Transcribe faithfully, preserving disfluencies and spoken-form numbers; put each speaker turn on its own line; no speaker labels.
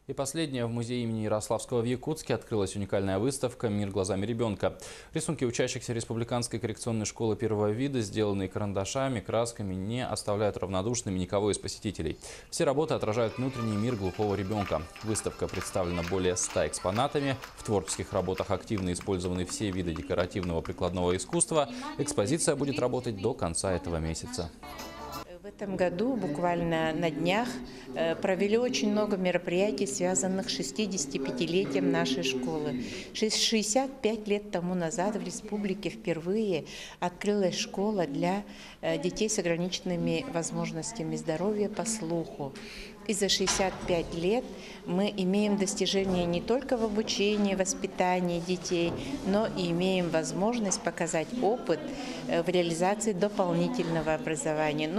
И последнее. В музее имени Ярославского в Якутске открылась уникальная выставка «Мир глазами ребенка». Рисунки учащихся Республиканской коррекционной школы первого вида, сделанные карандашами, красками, не оставляют равнодушными никого из посетителей. Все работы отражают внутренний мир глухого ребенка. Выставка представлена более ста экспонатами. В творческих работах активно использованы все виды декоративного прикладного искусства. Экспозиция будет работать до конца этого месяца.
В этом году, буквально на днях, провели очень много мероприятий, связанных с шестидесятипятилетием нашей школы. шестьдесят пять лет тому назад в республике впервые открылась школа для детей с ограниченными возможностями здоровья по слуху. И за шестьдесят пять лет мы имеем достижения не только в обучении, воспитании детей, но и имеем возможность показать опыт в реализации дополнительного образования.